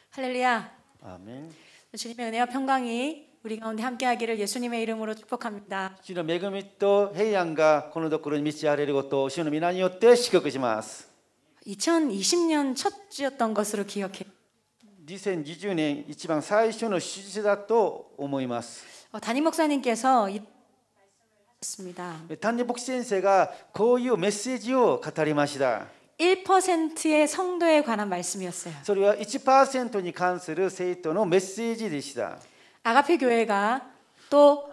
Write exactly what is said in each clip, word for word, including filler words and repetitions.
할렐루야. 아멘. 주님의 은혜와 평강이 우리 가운데 함께하기를 예수님의 이름으로 축복합니다. 主の恵みと平安がこのところに満ち溢れることを主の皆によって祝福します。 이천이십 년 첫 주였던 것으로 기억해. にせんにじゅうねん一番最初の主日だと思います。 어, 담임 목사님께서 이 말씀했습니다. 丹尼牧師先生がこういうメッセージを語りました。 일 퍼센트의 성도에 관한 말씀이었어요. それは いちパーセント に関する生徒のメッセージでした。 아가페 교회가 또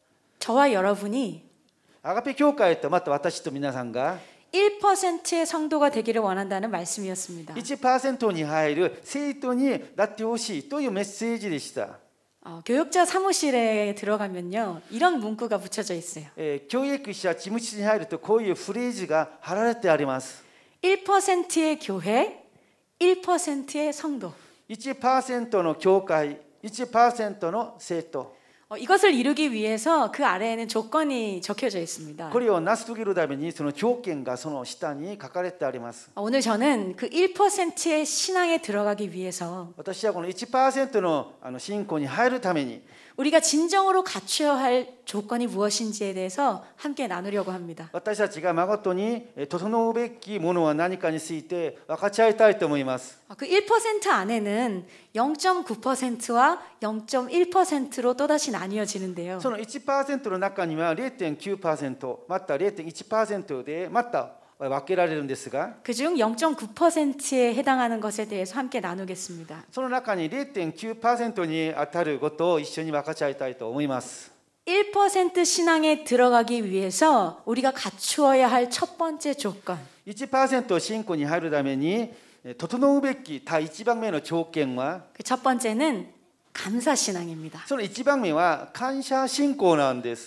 저와 여러분이 アガペ教会とまた私と皆さんが 일 퍼센트의 성도가 되기를 원한다는 말씀이었습니다. いちパーセント に入る生徒になってほしいというメッセージでした。 어, 교육자 사무실에 들어가면요 이런 문구가 붙여져 있어요. えー、教育者事務室に入るとこういうフレーズが貼られてあります。 일 퍼센트의 교회, 일 퍼센트의 성도. いちパーセント の教会、いちパーセント の生徒。 어, 이것을 이루기 위해서 그 아래에는 조건이 적혀져 있습니다. これを成し遂げるためにその条件がその下に書かれてあります。 어, 오늘 저는 그 일 퍼센트의 신앙에 들어가기 위해서 私はこの いちパーセント のあの信仰に入るために 우리가 진정으로 갖춰야 할 조건이 무엇인지에 대해서 함께 나누려고 합니다. 私たちが誠に整うべきものは何かについて分かち合いたいと思います。 그 일 퍼센트 안에는 영 점 구 퍼센트와 영 점 일 퍼센트로 또다시 나뉘어지는데요. その いちパーセント の中には ゼロ点きゅうパーセント また ゼロ点いちパーセント でまた分けられるんですが 그중 영 점 구 퍼센트에 해당하는 것에 대해서 함께 나누겠습니다. その中に ゼロ点きゅうパーセント に当たることを一緒に分かち合いたいと思います。 일 퍼센트 신앙에 들어가기 위해서 우리가 갖추어야 할 첫 번째 조건. いちパーセント 信仰に入るために整うべき第一番目の条件は 그 첫 번째는 감사 신앙입니다. その一番目は感謝信仰なんです。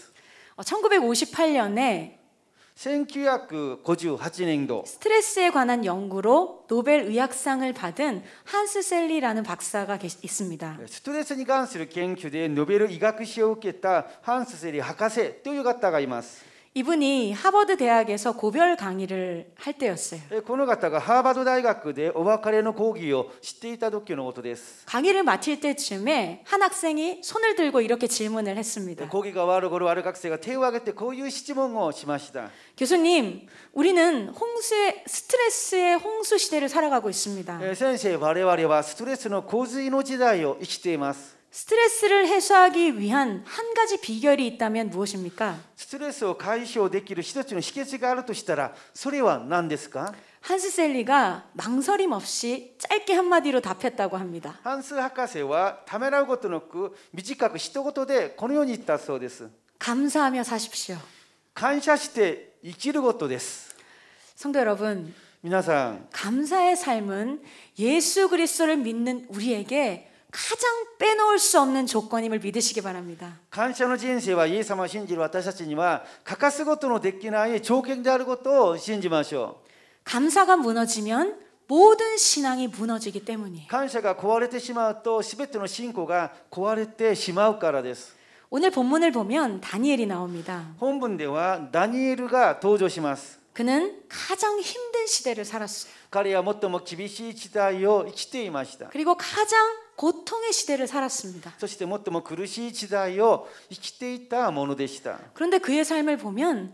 천구백오십팔 년에 せんきゅうひゃくごじゅうはちねんど 스트레스에 관한 연구로 노벨 의학상을 받은 한스 셀리라는 박사가 계시, 있습니다. ストレスに関する研究でノーベル医学賞を受けたハンス・セリ博士という方がいます。 이분이 하버드 대학에서 고별 강의를 할 때였어요. この方がハーバード大学でお別れの講義をしていた時のことです。 강의를 마칠 때쯤에 한 학생이 손을 들고 이렇게 질문을 했습니다. 講義が終わる頃ある学生が手を挙げてこういう質問をしました。 교수님, 우리는 홍수의 스트레스의 홍수 시대를 살아가고 있습니다. 先生、我々はストレスの洪水の時代を生きています。 스트레스를 해소하기 위한 한 가지 비결이 있다면 무엇입니까? ストレスを解消できる一つの秘訣があるとしたらそれは何ですか? 한스 셀리가 망설임 없이 짧게 한마디로 답했다고 합니다. ハンス博士はためらうことなく短く一言でこのように言ったそうです。 감사하며 사십시오. 感謝して生きることです。 성도 여러분, 皆さん、 감사의 삶은 예수 그리스도를 믿는 우리에게 가장 빼놓을 수 없는 조건임을 믿으시기 바랍니다. 感謝の人生はイエス様を信じる私たちには欠かすことのできない条件であることを信じましょう。 감사가 무너지면 모든 신앙이 무너지기 때문이에요. 感謝が壊れてしまうと全ての信仰が壊れてしまうからです。 오늘 본문을 보면 다니엘이 나옵니다. 本文ではダニエルが登場します。 그는 가장 힘든 시대를 살았어요. 彼は最も厳しい時代を生きていました。 그리고 가장 고통의 시대를 살았습니다. そして最も苦しい時代を生きていたものでした。 그런데 그의 삶을 보면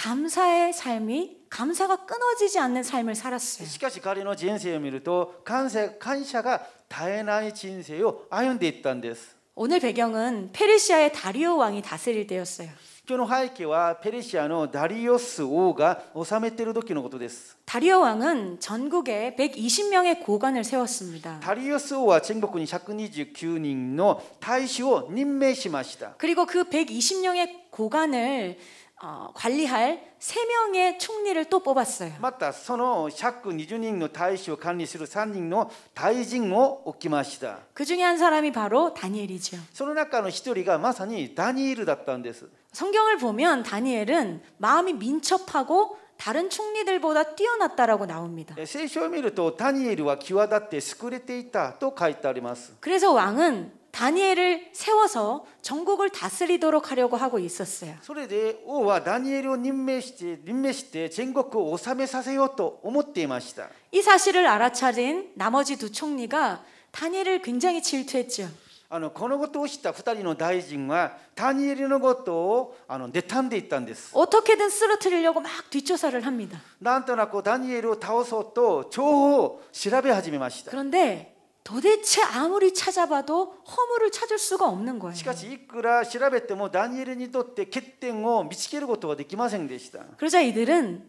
감사의 삶이 감사가 끊어지지 않는 삶을 살았어요. しかし彼の人生を見ると感謝、感謝が絶えない人生を歩んでいったんです。 오늘 배경은 페르시아의 다리오 왕이 다스릴 때였어요. 今日の背景はペルシアのダリオス王が治めている時のことです。 다리오 왕은 전국에 백이십 명의 고관을 세웠습니다. ダリオス王は全国にひゃくにじゅうきゅうにんの大使を任命しました。 그리고 그 백이십 명의 고관을 어, 관리할 세 명의 총리를 또 뽑았어요. またそのひゃくにじゅうにんの大使を管理するさんにんの大臣を置きました。 그 중에 한 사람이 바로 다니엘이죠. その中の一人がまさにダニエルだったんです。 성경을 보면 다니엘은 마음이 민첩하고 다른 총리들보다 뛰어났다라고 나옵니다. 聖書を見るとダニエルは際立って優れていたと書いてあります。 그래서 왕은 다니엘을 세워서 전국을 다스리도록 하려고 하고 있었어요. それで王はダニエルを任命して任命して全国を治めさせようと思っていました。 이 사실을 알아차린 나머지 두 총리가 다니엘을 굉장히 질투했죠. あのこのことを知ったふたりの大臣はダニエルのことをあの妬んでいったんです。 어떻게든 쓰러뜨리려고 막 뒷조사를 합니다. なんとなくダニエルを倒そうと情報を調べ始めました。 그런데 도대체 아무리 찾아봐도 허물을 찾을 수가 없는 거예요. しかしいくら調べてもダニエルにとって欠点を見つけることはできませんでした。 그러자 이들은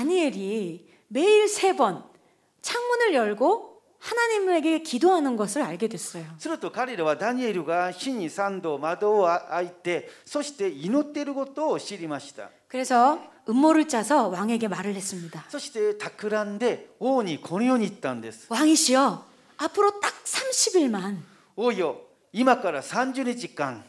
다니엘이 매일 세 번 창문을 열고 하나님에게 기도하는 것을 알게 됐어요. すると彼らはダニエルが日に三度窓を開いてそして祈っていることを知りました。 그래서 음모를 짜서 왕에게 말을 했습니다. そして企んで王にこのように言ったんです。 왕이시여, 앞으로 딱 삼십 일만 王よ、今からさんじゅうにちかん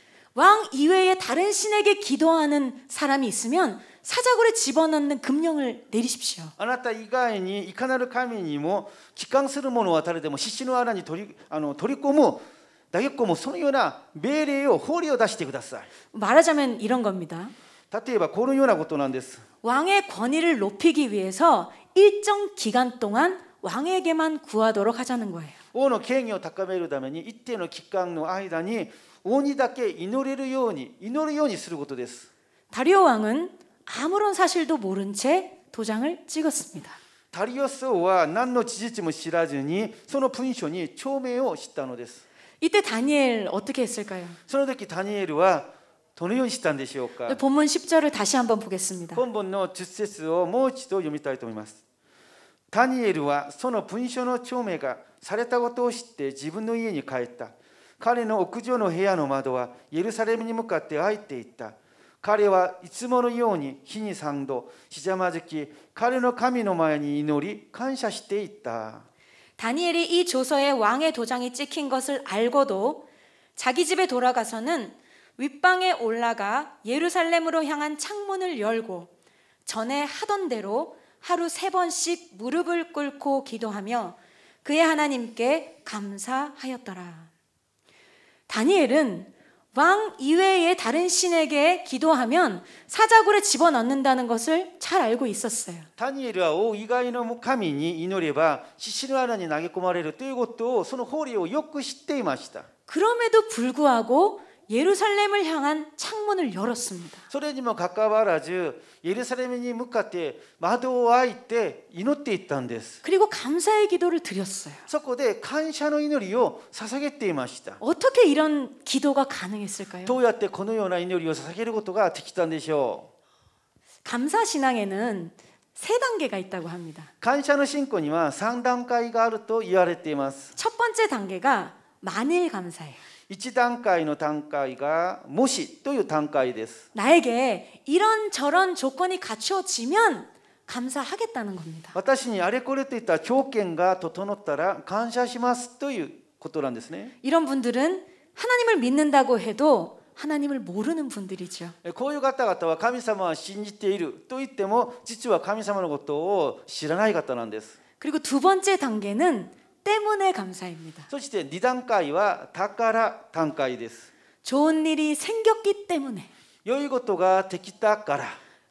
왕 이외에 다른 신에게 기도하는 사람이 있으면 사자굴에 집어넣는 금령을 내리십시오. あなた以外にいかなる神にも帰還する者は誰でも獅子の穴に取り、あの取り込む投げ込むそのような命令を法令を出してください。 말하자면 이런 겁니다. 例えばこのようなことなんです。 왕의 권위를 높이기 위해서 일정 기간 동안 왕에게만 구하도록 하자는 거예요. 王の権威を高めるために一定の期間の間に王にだけ祈れるように祈るようにすることです。 다리오 왕은 아무런 사실도 모른 채 도장을 찍었습니다. ダリオス王は何の事実も知らずにその文書に町名を知ったのです。 이때 다니엘 어떻게 했을까요? その時ダニエルはどのようにしたんでしょうか。 본문 십 절을 다시 한번 보겠습니다. 本文のじゅっ節をもう一度読みたいと思います。ダニエルはその文書の町名がされたことを知って自分の家に帰った。彼の屋上の部屋の窓はエルサレムに向かって開いていた。彼はいつものように日に三度ひざまずき彼の神の前に祈り感謝していった。 다니엘이 이 조서에 왕의 도장이 찍힌 것을 알고도 자기 집에 돌아가서는 윗방에 올라가 예루살렘으로 향한 창문을 열고 전에 하던 대로 하루 세 번씩 무릎을 꿇고 기도하며 그의 하나님께 감사하였더라. 다니엘은 왕 이외의 다른 신에게 기도하면 사자굴에 집어넣는다는 것을 잘 알고 있었어요. ダニエルは王以外の神に祈れば獅子の穴に投げ込まれるということをその法令をよく知っていました。 그럼에도 불구하고 예루살렘을 향한 창문을 열었습니다. それにもかかわらずエルサレムに向かって窓を開いて祈っていったんです。 그리고 감사의 기도를 드렸어요. そこで感謝の祈りを捧げていました。 어떻게 이런 기도가 가능했을까요? どうやってこのような祈りを捧げることができたんでしょう。 감사 신앙에는 세 단계가 있다고 합니다. 感謝の信仰にはさん段階があると言われています。 첫 번째 단계가 만일 감사예요. いち段階の段階がもしという段階です。 나에게 이런 저런 조건이 갖추어지면 감사하겠다는 겁니다. 私にあれこれといった条件が整ったら感謝しますということなんですね。 이런 분들은 하나님을 믿는다고 해도 하나님을 모르는 분들이죠. こういう方々は神様は信じていると言っても実は神様のことを知らない方なんです。 그리고 두 번째 단계는 때문에 감사입니다. そしてに段階はだから段階です。 좋은 일이 생겼기 때문에, 良いことができたから、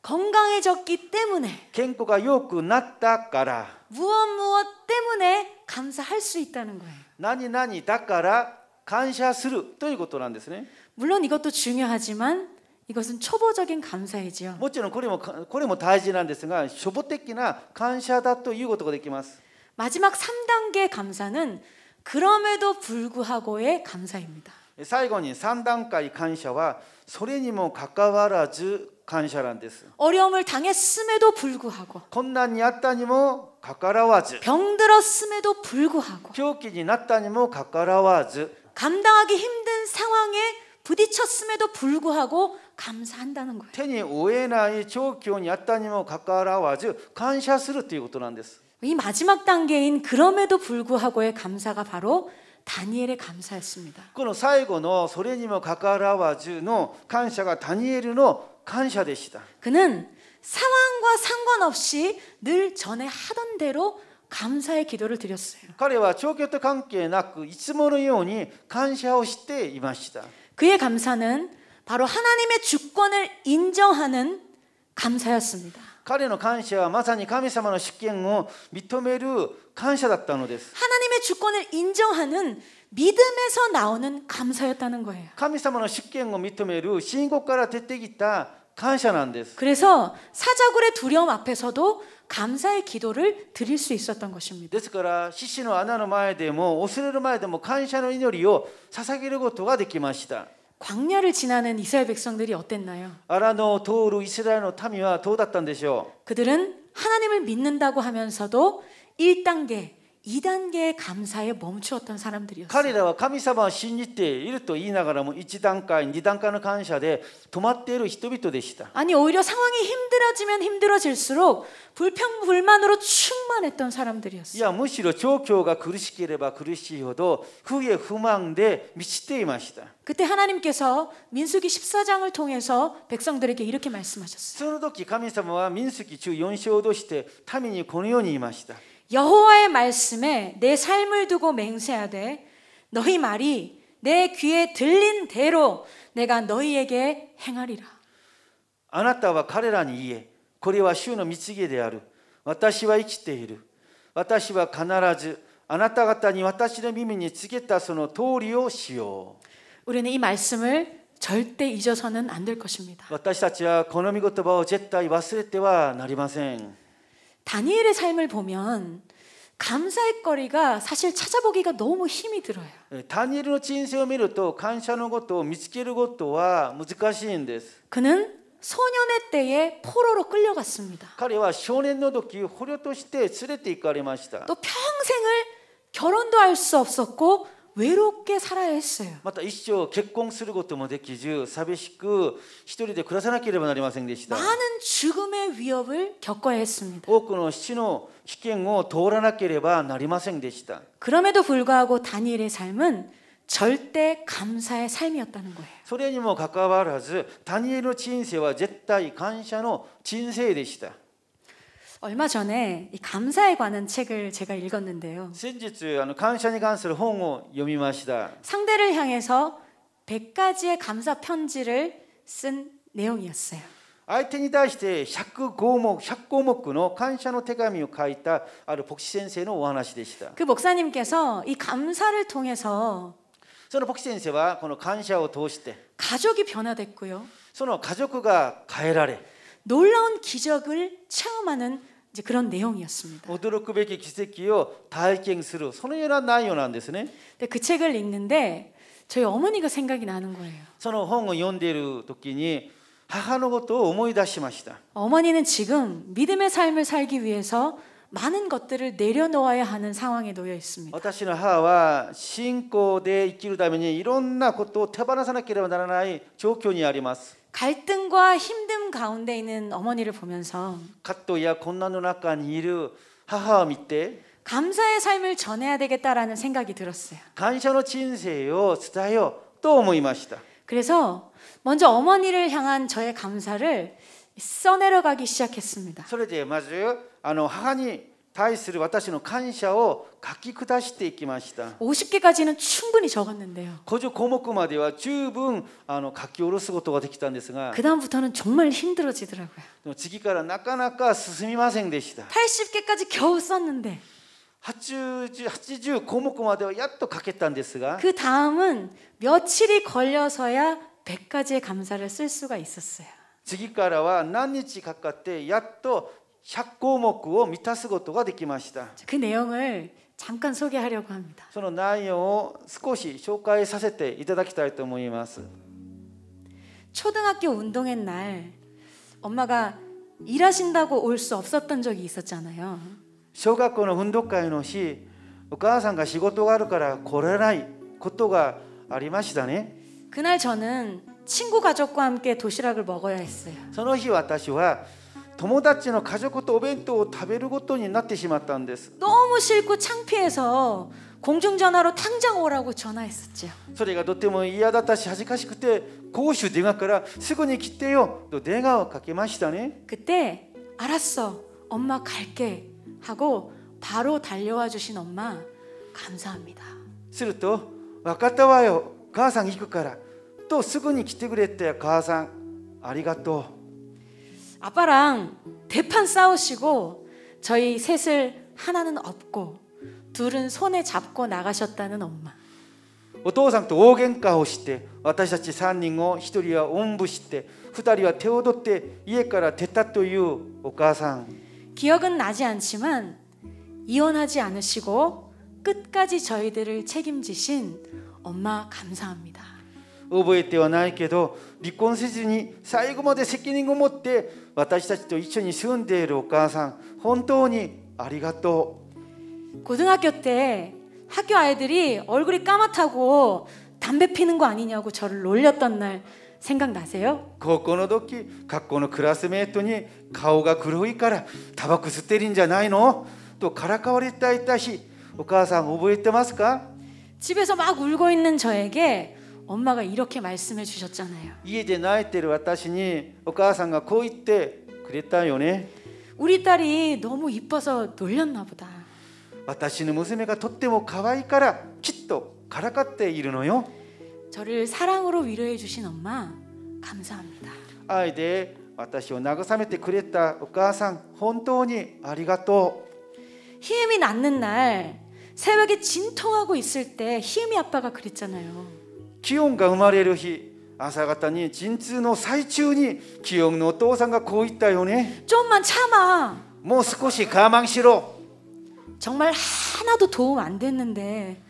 건강해졌기 때문에, 健康が良くなったから、 무엇 무엇 때문에 감사할 수 있다는 거예요. 何々だから感謝するということなんですね。 물론 이것도 중요하지만 이것은 초보적인 감사이지요. もちろんこれもこれも大事なんですが、初歩的な感謝だということができます。 마지막 삼 단계 감사는 그럼에도 불구하고의 감사입니다. 最後にさん段階感謝はそれにもかかわらず感謝なんです。 어려움을 당했음에도 불구하고, 困難にあったにもかかわらず、 병들었음에도 불구하고, 病気になったにもかかわらず、 감당하기 힘든 상황에 부딪혔음에도 불구하고 감사한다는 거예요. 手に負えない状況にあったにもかかわらず感謝するということなんです。 이 마지막 단계인 그럼에도 불구하고의 감사가 바로 다니엘의 감사였습니다. この最後のそれにもかかわらずの感謝がダニエルの感謝でした。 그는 상황과 상관없이 늘 전에 하던 대로 감사의 기도를 드렸어요. 彼は状況と関係なくいつものように感謝をしていました。 그의 감사는 바로 하나님의 주권을 인정하는 감사였습니다. 彼の感謝はまさに神様の主権を認める感謝だったのです。 하나님의 주권을 인정하는 믿음에서 나오는 감사였다는 거예요. 神様の主権を認める信仰から出てきた感謝なんです。 그래서 사자굴의 두려움 앞에서도 감사의 기도를 드릴 수 있었던 것입니다. ですから獅子の穴の前でも恐れる前でも感謝の祈りを捧げることができました。 광야를 지나는 이스라엘 백성들이 어땠나요? アラノを通るイスラエルの民はどうだったんでしょう。 그들은 하나님을 믿는다고 하면서도 일 단계, 이 단계의 감사에 멈추었던 사람들이었어요. 彼らは神様を信じていると言いながらもいち段階、に段階の感謝で止まっている人々でした。 아니 오히려 상황이 힘들어지면 힘들어질수록 불평불만으로 충만했던 い 사람들이었어요. やむしろ状況が苦しければ苦しいほど不義不満で満ちていました。 그때 하나님께서 민수기 십사 장을 통해서 백성들에게 이렇게 말씀하셨어요. その時神様は民数記じゅうよん章として民にこのように言いました。 여호와의 말씀에 내 삶을 두고 맹세하되 너희 말이 내 귀에 들린 대로 내가 너희에게 행하리라. あなたは彼らに言え、これは主の御告げである。私は生きている。私は必ずあなた方に私の耳に告げたその通りをしよう。 우리는 이 말씀을 절대 잊어서는 안 될 것입니다. 私たちはこの御言葉を絶対忘れてはなりません。 다니엘의 삶을 보면 감사의 거리가 사실 찾아보기가 너무 힘이 들어요. ダニエルの人生を見ると感謝のことを見つけることは難しいんです。 그는 소년의 때에 포로로 끌려갔습니다. 彼は少年の時捕虜として連れて行かれました。 또 평생을 결혼도 할 수 없었고 외롭게 살아야 했어요. また一生結婚することもできず寂しく一人で暮らさなければなりませんでした。 많은 죽음의 위협을 겪어야 했습니다. 多くの死の危険を通らなければなりませんでした。 그럼에도 불구하고 다니엘의 삶은 절대 감사의 삶이었다는 거예요. それにもかかわらずダニエルの人生は絶対感謝の人生でした。 얼마 전에 이 감사에 관한 책을 제가 읽었는데요. 先日あの感謝に関する本を読みました。 상대를 향해서 백 가지의 감사 편지를 쓴 내용이었어요. 相手に対してひゃくごうもく、ひゃく項目の感謝の手紙を書いたある牧師先生のお話でした。 그 목사님께서 이 감사를 통해서 その牧師先生はこの感謝を通して 가족이 변화됐고요. その家族が変えられ 놀라운 기적을 체험하는 이제 그런 내용이었습니다. 驚くべき奇跡を体験するそのような内容なんですね。 근데 그 책을 읽는데 저희 어머니가 생각이 나는 거예요. その本を読んでいる時に母のことを思い出しました。 어머니는 지금 믿음의 삶을 살기 위해서 많은 것들을 내려놓아야 하는 상황에 놓여 있습니다. 私の母は信仰で生きるためにいろんなことを手放さなければならない状況にあります。 갈등과 힘듦 가운데 있는 어머니를 보면서 葛藤や困難の中にいる母を見て 감사의 삶을 전해야 되겠다라는 생각이 들었어요. 感謝の人生を伝えようと思いました。 그래서 먼저 어머니를 향한 저의 감사를 써내려가기 시작했습니다. それでまずあの母に対する私の感謝を書き下していきました。 오십 개까지는 충분히 적었는데요. ごじゅう項目までは十分あの書き下ろすことができたんですが、 그다음부터는 정말 힘들어지더라고요. でも次からなかなか進みませんでした。 팔십 개까지 겨우 썼는데 はちじゅう、はちじゅう項目まではやっと書けたんですが、 그 다음은 며칠이 걸려서야 백 가지의 감사를 쓸 수가 있었어요. 次からは何日かかってやっとひゃく項目を満たすことができました。 그 내용을 잠깐 소개하려고 합니다. その内容を少し紹介させていただきたいと思います。 초등학교 운동회 날 엄마가 일하신다고 올 수 없었던 적이 있었잖아요. 小学校の運動会の日、お母さんが仕事があるから来れないことがありましたね。 그날 저는 친구 가족과 함께 도시락을 먹어야 했어요. その日私は友達の家族とお弁当を食べることになってしまったんです。 너무 싫고 창피해서 공중전화로 당장 오라고 전화했었죠. それがとても嫌だったし恥ずかしくて公衆電話からすぐに来てよと電話をかけましたね。 그때 알았어, 엄마 갈게 하고 바로 달려와 주신 엄마 감사합니다. すると分かったわよ、母さん行くからとすぐに来てくれて母さんありがとう。 아빠랑 대판 싸우시고 저희 셋을 하나는 업고 둘은 손에 잡고 나가셨다는 엄마. お父さんと大喧嘩をして、私たちさんにんをひとりはおんぶして、ふたりは手を取って家から出たというお母さん。 기억은 나지 않지만 이혼하지 않으시고 끝까지 저희들을 책임지신 엄마 감사합니다. 覚えてはないけど、離婚せずに最後まで責任を持って私たちと一緒に住んでいるお母さん、本当にありがとう。 고등학교 때 학교 아이들이 얼굴이 까맣다고 담배 피는 거 아니냐고 저를 놀렸던 날 생각나세요? 高校の時、学校のクラスメートに顔が黒いからタバコ吸ってるんじゃないのとからかわれていたし、お母さん覚えてますか？ 집에서 막 울고 있는 저에게 엄마가 이렇게 말씀해 주셨잖아요. 家で泣いてる私にお母さんがこう言ってくれたよね。 우리 딸이 너무 이뻐서 놀렸나 보다. 私の娘がとっても可愛いからきっとからかっているのよ。 저를 사랑으로 위로해 주신 엄마 감사합니다. 愛で私を慰めてくれたお母さん、本当にありがとう。 희음이 낳는 날 새벽에 진통하고 있을 때 희음이 아빠가 그랬잖아요. 気温が生まれる日、朝方に陣痛の最中に気温のお父さんがこう言ったよね。 좀만 참아. もう少し我慢しろ。 정말 하나도 도움 안 됐는데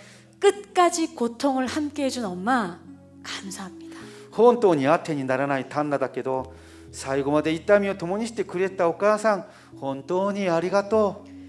끝까지 고통을 함께 해준 엄마 감사합니다. 本当に当てにならない旦那だけど、最後まで痛みを共にしてくれたお母さん、本当にありがとう。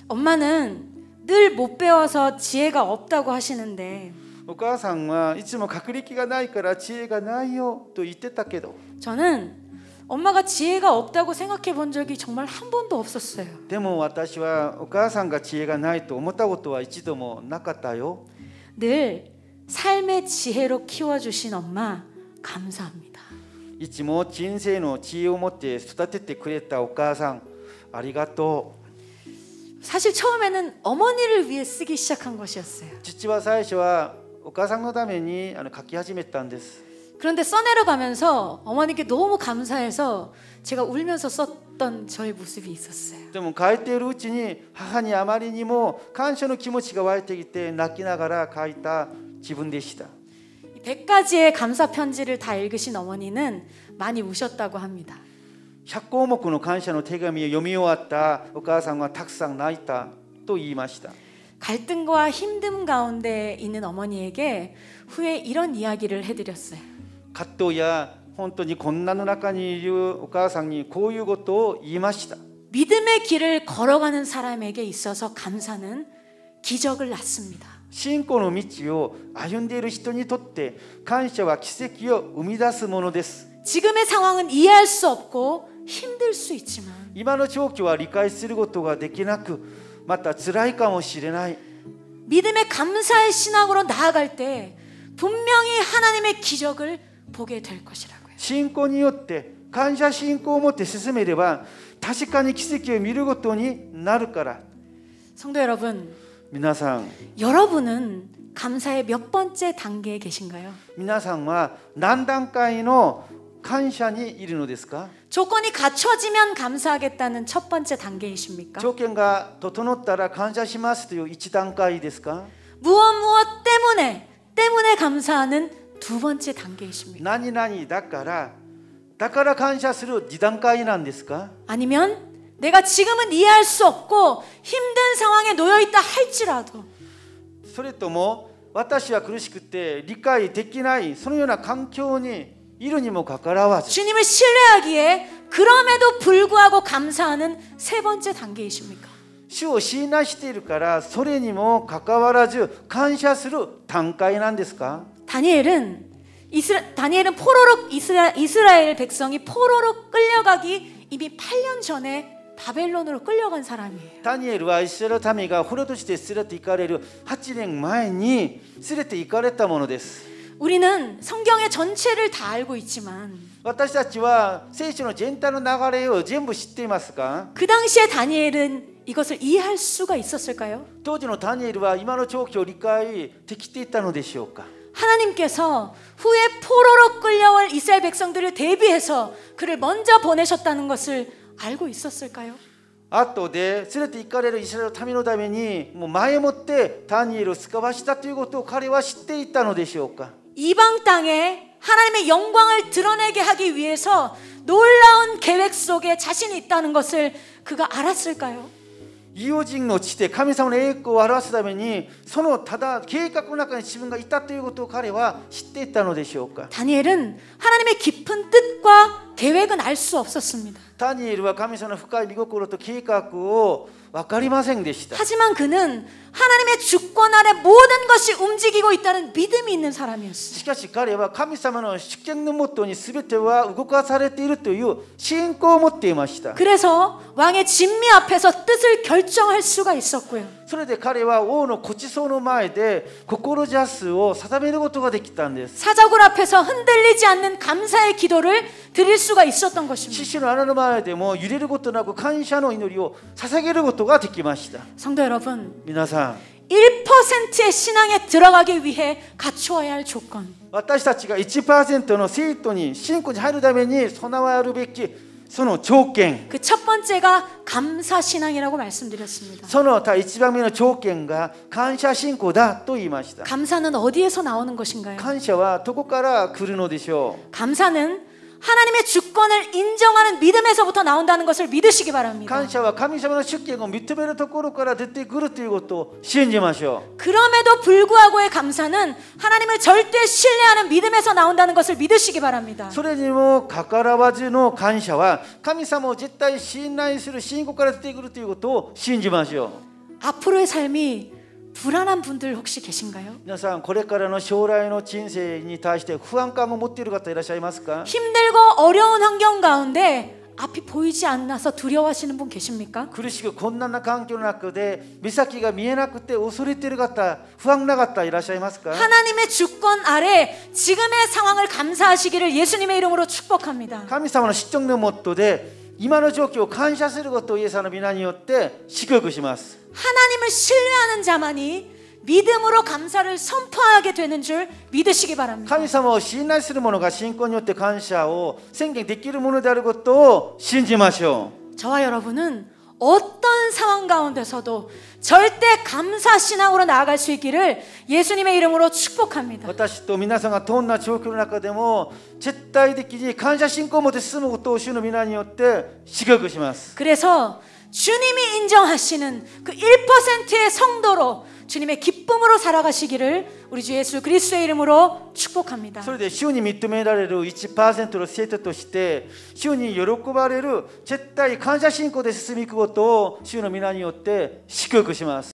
엄마는 늘 못 배워서 지혜가 없다고 하시는데 お母さんはいつも学歴がないから知恵がないよと言ってたけど、 저는 엄마가 지혜가 없다고 생각해 본 적이 정말 한 번도 없었어요. でも私はお母さんが知恵がないと思ったことは一度もなかったよ。 늘 삶의 지혜로 키워주신 엄마 감사합니다. いつも人生の知恵を持って育ててくれたお母さん、ありがとう。 사실 처음에는 어머니를 위해 쓰기 시작한 것이었어요. 父は最初はお母さんのためにあの書き始めたんです。 그런데 써내려가면서 어머니께 너무 감사해서 제가 울면서 썼던 저의 모습이 있었어요. でも書いているうちに母にあまりにも感謝の気持ちが湧いてきて泣きながら書いた自分でした。 백 가지의 감사 편지를 다 읽으신 어머니는 많이 우셨다고 합니다. ひゃく項目の感謝の手紙を読み終わったお母さんはたくさん泣いたと言いました。 갈등과 힘듦 가운데 있는 어머니에게 후에 이런 이야기를 해드렸어요. 葛藤や本当に困難の中にいるお母さんにこういうことを言いました。 믿음의 길을 걸어가는 사람에게 있어서 감사는 기적을 낳습니다. 信仰の道を歩んでいる人にとって感謝は奇跡を生み出すものです。 지금의 상황은 이해할 수 없고 힘들 수 있지만 今の状況は理解することができなく、また辛いかもしれない。 믿음의 감사의 신앙으로 나아갈 때 분명히 하나님의 기적을 보게 될 것이라고요. 信仰によって感謝信仰を持って進めれば確かに奇跡を見ることになるから。 성도 여러분, 皆さん、 여러분은 감사의 몇 번째 단계에 계신가요? 皆さんは何段階の感謝にいるのですか？ 조건이 갖춰지면 감사하겠다는 첫 번째 단계이십니까? 条件が整ったら感謝しますという一段階ですか？ 무엇 무엇 때문에 때문에 감사하는 두 번째 단계이십니까? 何々だからだから感謝する二段階なんですか？ 아니면 내가 지금은 이해할 수 없고 힘든 상황에 놓여 있다 할지라도 それとも私は苦しくて理解できないそのような環境にいるにもかかわらず 주님을 신뢰하기에 그럼에도 불구하고 감사하는 세 번째 단계이십니까? 主を信頼しているからそれにもかかわらず感謝する段階なんですか？ 다니엘은 이스라, 다니엘은 포로로 이스라, 이스라엘 백성이 포로로 끌려가기 이미 팔 년 전에 바벨론으로 끌려간 사람이에요. ダニエルはイスラエルの民が捕虜として連れて行かれるはちねんまえに連れて行かれたものです。 우리는 성경의 전체를 다 알고 있지만 私たちは聖書の全体の流れを全部知っていますか？ 그 당시에 다니엘은 이것을 이해할 수가 있었을까요? 当時のダニエルは今の状況を理解できていたのでしょうか？ 하나님께서 후에 포로로 끌려올 이스라엘 백성들을 대비해서 그를 먼저 보내셨다는 것을 알고 있었을까요? 後で連れて行かれるイスラエルの民のためにもう前もってダニエルを使わしたということを彼は知っていたのでしょうか。 이방 땅에 하나님의 영광을 드러내게 하기 위해서 놀라운 계획 속에 자신이 있다는 것을 그가 알았을까요? 異邦人の地で神様の栄光を表すためにそのただ計画の中に自分がいたということを彼は知っていたのでしょうか。 다니엘은 하나님의 깊은 뜻과 계획은 알 수 없었습니다. ダニエルは神様の深い見心と計画を分かりませんでした。 하지만 그는 하나님의 주권 아래 모든 것이 움직이고 있다는 믿음이 있는 사람이었어요. しかし彼は神様の主権のもとに全ては動かされているという信仰を持っていました。 그래서 왕의 진미 앞에서 뜻을 결정할 수가 있었고요. それで彼は王のご馳走の前で志を定めることができたんです。 사자굴 앞에서 흔들리지 않는 감사의 기도를 드릴 수가 있었던 것입니다. 獅子の穴の前でも揺れることなく感謝の祈りを捧げることができました。 성도 여러분, 皆さん、 일 퍼센트의 신앙에 들어가기 위해 갖추어야 할 조건, 私たちが いちパーセント の生徒に信仰に入るために備わるべきその条件、 그 첫 번째가 감사 신앙이라고 말씀드렸습니다. その他一番目の条件が感謝信仰だと言いました。 감사는 어디에서 나오는 것인가요? 感謝はどこから来るのでしょう。 감사는 하나님의 주권을 인정하는 믿음에서부터 나온다는 것을 믿으시기 바랍니다. 感謝は神様の主権を認めるところから出てくるということを信じましょう。 그럼에도 불구하고의 감사는 하나님을 절대 신뢰하는 믿음에서 나온다는 것을 믿으시기 바랍니다. それにもかかわらずの感謝は神様を絶対信頼する信仰から出てくるということを信じましょう。 앞으로의 삶이 불안한 분들 혹시 계신가요? 皆さん、これからの将来の人生に対して不安感を持っている方いらっしゃいますか？ 힘들고 어려운 환경 가운데 앞이 보이지 않아서 두려워하시는 분 계십니까? 苦しく困難な環境の中で目先が見えなくて恐れている方、不安な方いらっしゃいますか？ 하나님의 주권 아래 지금의 상황을 감사하시기를 예수님의 이름으로 축복합니다. 神様の主権のもとで今の状況を感謝することをイエス様の皆によって祝福します。 하나님을 신뢰하는 자만이 믿음으로 감사를 선포하게 되는 줄 믿으시기 바랍니다. 神様を信頼する者が信仰によって感謝を宣言できるものであることを信じましょう。 저와 여러분은 어떤 상황 가운데서도 절대 감사 신앙으로 나아갈 수 있기를 예수님의 이름으로 축복합니다. 私と皆さんがどんな状況の中でも絶対的に感謝信仰を持って進むことを主の皆によって祝福します。 그래서 주님이 인정하시는 그 일 퍼센트의 성도로 주님의 기쁨으로 살아가시기를 우리 주 예수 그리스도의 이름으로 축복합니다. それで主に認められる いちパーセント の生徒として主に喜ばれる絶対感謝信仰で進みいくことを主の皆によって祝福します。